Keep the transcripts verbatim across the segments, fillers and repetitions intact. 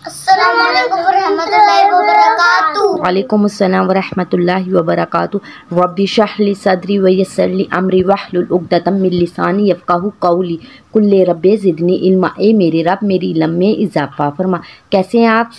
अस्सलामुअलैकुम वरहमतुल्लाहि वबरकातुहू। वालेकुम अस्सलाम वरहमतुल्लाहि वबरकातुहू। रब्बि इश्रह ली सदरी व यस्सिर ली अमरी वहलुल उक़दतम मिन लिसानी यफ़क़हू क़ौली। कुल्ले रब्बि ज़िदनी इल्मा, ए मेरे रब मेरी इल्म में इजाफा फरमा। कैसे हैं आप?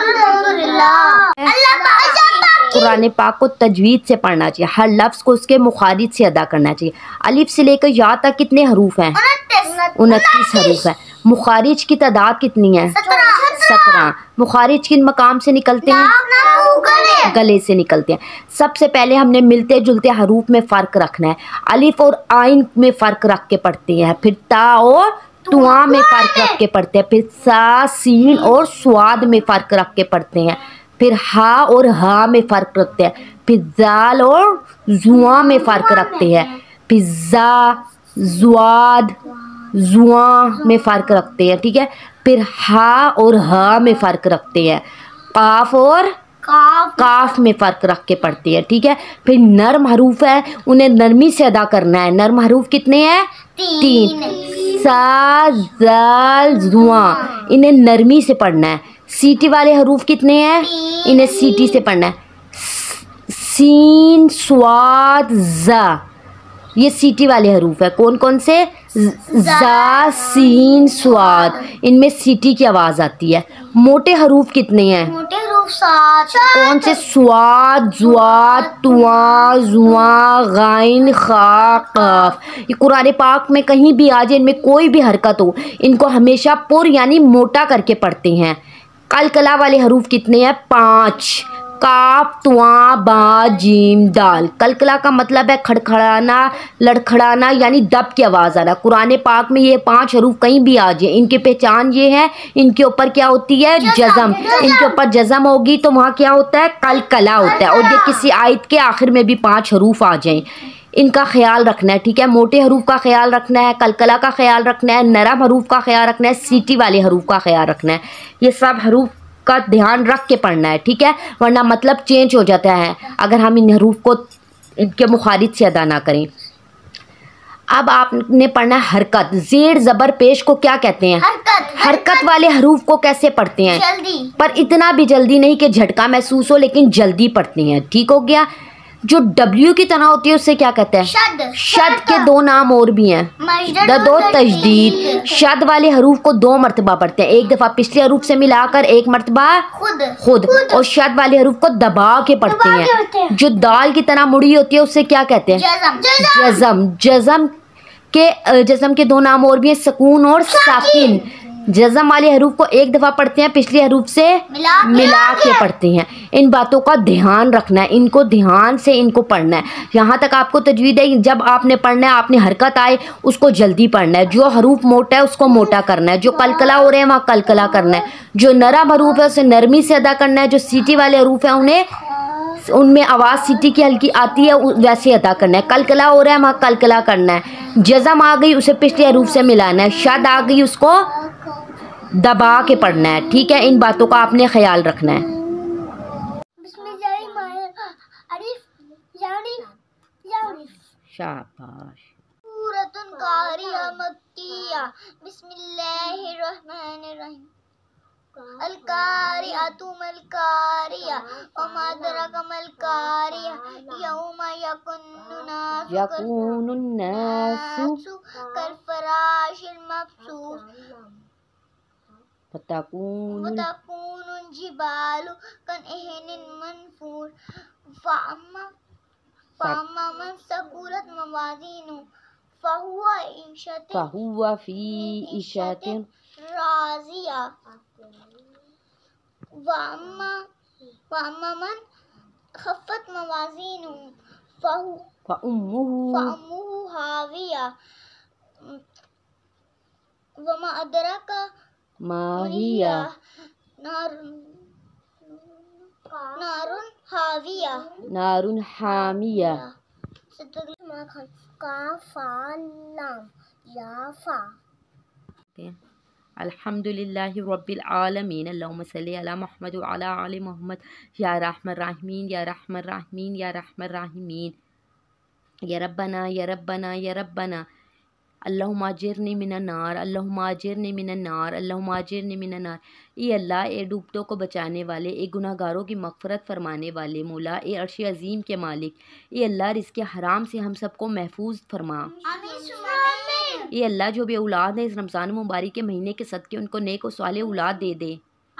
कुरान पाक को तजवीद से पढ़ना चाहिए, हर लफ्ज़ को उसके मुखारिज से अदा करना चाहिए। अलिफ से लेकर या तक कितने हरूफ हैं? उनतीस हरूफ हैं। मुखारिज की तादाद कितनी है? सत्रह। मुखारिज किन मकाम से निकलते हैं? गले से निकलते हैं। सबसे पहले हमने मिलते जुलते हरूफ में फ़र्क रखना है। अलिफ और आइन में फ़र्क रख के पढ़ते हैं, फिर ता और तुआ में फ़र्क रख के पढ़ते हैं, फिर सा सीन और स्वाद में फ़र्क रख के पढ़ते हैं, फिर हा और हा में फ़र्क रखते हैं, फिर जाल और जुआ में फ़र्क रखते हैं, फिर जा जुआद जुआ में फ़र्क रखते हैं। ठीक है, फिर हा और हा में फ़र्क रखते हैं, काफ और काफ, काफ में फ़र्क रख के पढ़ते हैं। ठीक है, फिर नर्म हरूफ है, उन्हें नरमी से अदा करना है। नर्म हरूफ कितने हैं? तीन, तीन। सा जाल जुआ, इन्हें नरमी से पढ़ना है। सीटी वाले हरूफ कितने हैं? इन्हें सीटी से पढ़ना है। सीन स्वाद जा, ये सीटी वाले हरूफ है। कौन कौन से? जा सीन स्वाद, इनमें सीटी की आवाज़ आती है। मोटे हरूफ कितने हैं? मोटे हरूफ सात। कौन से? स्वाद जुआ तुआ जुआ गाइन खा काफ। ये कुरान पाक में कहीं भी आ जाए, इनमें कोई भी हरकत हो, इनको हमेशा पुर यानी मोटा करके पढ़ते हैं। कलकला वाले हरूफ कितने हैं? पाँच। काफ तुआ बा जीम दाल। कलकला का मतलब है खड़खड़ाना लड़खड़ाना यानी दब की आवाज़ आना। कुरान पाक में ये पांच हरूफ कहीं भी आ जाए, इनकी पहचान ये है, इनके ऊपर क्या होती है? जज़म। इनके ऊपर जज़म होगी तो वहाँ क्या होता है? कलकला होता है। और ये किसी आयत के आखिर में भी पाँच हरूफ आ जाएं, इनका ख्याल रखना है। ठीक है, मोटे हरूफ का ख्याल रखना है, कलकला का ख्याल रखना है, नरम हरूफ का ख्याल रखना है, सीटी वाले हरूफ का ख्याल रखना है। ये सब हरूफ का ध्यान रख के पढ़ना है। ठीक है, वरना मतलब चेंज हो जाता है अगर हम इन हरूफ को इनके मुखारिज से अदा ना करें। अब आपने पढ़ना है हरकत। जेर जबर पेश को क्या कहते हैं? हरकत। हरकत वाले हरूफ को कैसे पढ़ते हैं? जल्दी, पर इतना भी जल्दी नहीं कि झटका महसूस हो, लेकिन जल्दी पढ़ते हैं। ठीक हो गया। जो डब्ल्यू की तरह होती है उससे क्या कहते हैं? शद। शद के दो नाम और भी हैं, दद और तजदीद। शद वाले हरूफ को दो मरतबा पढ़ते हैं, एक दफ़ा पिछले हरूफ से मिलाकर, एक मरतबा खुद खुद और शद वाले हरूफ को दबा के पढ़ते हैं। जो दाल की तरह मुड़ी होती है उससे क्या कहते हैं? जज़म। जज़म के जज़म के दो नाम और भी हैं, सकून और साकिन। जज़म वाले हरूफ को एक दफ़ा पढ़ते हैं, पिछले हरूफ से मिला, मिला के पढ़ते हैं। इन बातों का ध्यान रखना है, इनको ध्यान से इनको पढ़ना है। यहाँ तक आपको तजवीद है, जब आपने पढ़ना है, आपने हरकत आए उसको जल्दी पढ़ना है। जो हरूफ मोटा है उसको मोटा करना है, जो कलकला हो रहे हैं वहाँ कलकला करना है, जो नरम हरूफ है उसे नरमी से अदा करना है, जो सीटी वाले हरूफ है उन्हें उनमें आवाज़ सीटी की हल्की आती है वैसे अदा करना है। कलकला हो रहा है वहाँ कलकला करना है। जज़म आ गई उसे पिछले हरूफ से मिलाना है, शद आ गई उसको दबा के पढ़ना है। ठीक है, इन बातों का आपने ख्याल रखना है। शाबाश। सूरतुन कारिया मक्किया। बिस्मिल्लाहिर्रहमानिर्रहीम। अल-कारिअतु मल-कारिया वमा अदराका मल-कारिया यौमा यकुन्नुन नासु कल-फराशिल मबसूस वतकूनुल जिबालु कल-इहनिल मनफूर फअम्मा फअम्मा मन सकुलत मवाज़ीनुहु फहुवा ईशतिन फहुवा फी ईशतिन राज़िया वअम्मा वअम्मा मन खफ़्फ़त मवाज़ीनुहु फहु फउम्मुहु फउम्मुहु हाविया वमा अदराका मा हिया नारुन नारुन हाविया नारुन हामिया। अल्हम्दुलिल्लाहि रब्बिल आलमीन। अल्लाहुम्मा सल्ली अला मुहम्मद व अला आलि मुहम्मद। या रहमान रहीमीन या रहमान रहीमीन या रहमान रहीमीन। या रब्बना या रब्बना या रब्बना। अल्लाहुम्मा अजिरनी मिनन नार, अल्लाहुम्मा अजिरनी मिनन नार, अल्लाहुम्मा अजिरनी मिनन नार। ए अल्लाह, ए डूबतों को बचाने वाले, ए गुनाहगारों की मग़फ़िरत फरमाने वाले मौला, ए अर्श अज़ीम के मालिक, ए अल्लाह रिज़्क़ हराम से हम सबको महफूज फरमा। ए अल्लाह, जो भी औलाद है इस रमज़ान मुबारक के महीने के सदक़े उनको नेक और सालेह औलाद दे दे।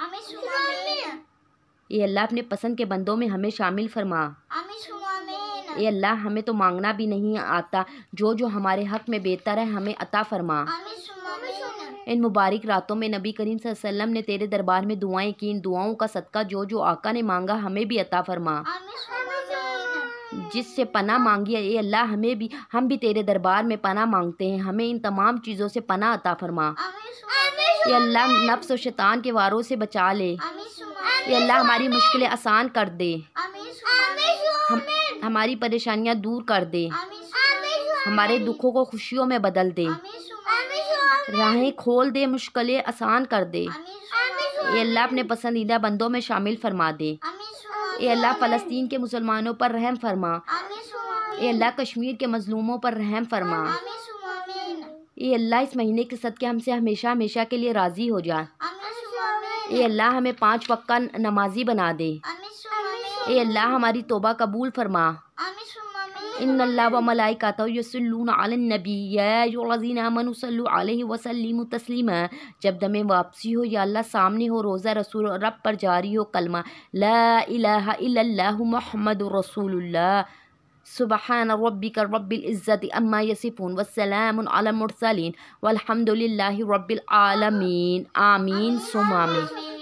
ए अल्लाह, अपने पसंद के बंदों में हमें शामिल फरमा। ए अल्लाह, हमें तो मांगना भी नहीं आता, जो जो हमारे हक़ में बेहतर है हमें अता फरमा। इन मुबारक रातों में नबी करीम सल्लल्लाहु अलैहि वसल्लम ने तेरे दरबार में दुआएं की, इन दुआओं का सदका जो जो आका ने मांगा हमें भी अता फरमा। जिससे पनाह मांगी है ए अल्लाह, हमें भी हम भी तेरे दरबार में पनाह मांगते हैं, हमें इन तमाम चीज़ों से पनाह अता फरमा। ए अल्लाह, नफ्स और शैतान के वारों से बचा ले। ए अल्लाह, हमारी मुश्किलें आसान कर दे, हम हमारी परेशानियां दूर कर दे, हमारे दुखों को खुशियों में बदल दे, राहें खोल दे, मुश्किलें आसान कर दे। ए अल्लाह, अपने पसंदीदा बंदों में शामिल फरमा दे। ए अल्लाह, फ़लस्तीन के मुसलमानों पर रहम फरमा। ए अल्लाह, कश्मीर के मज़लूमों पर रहम फरमा। ए अल्लाह, इस महीने के सदक़े हमसे हमेशा हमेशा के लिए राज़ी हो जा। ए अल्लाह, हमें पाँच वक्त का नमाजी बना दे। ए अल्लाह, हमारी तौबा कबूल फरमा। इन्नल्लाह व मलाइकातहू युसल्लूना अलन नबी या अय्युहल्लज़ीना आमनू सल्लु अलैहि व सल्लिमू तस्लीमा। जब दमे वापसी हो या अल्लाह सामने हो, रोज़ा रसूल रब पर जारी हो कलमा ला इलाहा इल्लल्लाहु मुहम्मदुर रसूलुल्लाह। सुबहान रब्बिका रब्बिल इज़्ज़ति अम्मा यसिफून वस्सलामुन अलल मुरसलीन वल्हम्दुलिल्लाहि रब्बिल आलमीन। आमीन सुम्मा आमीन।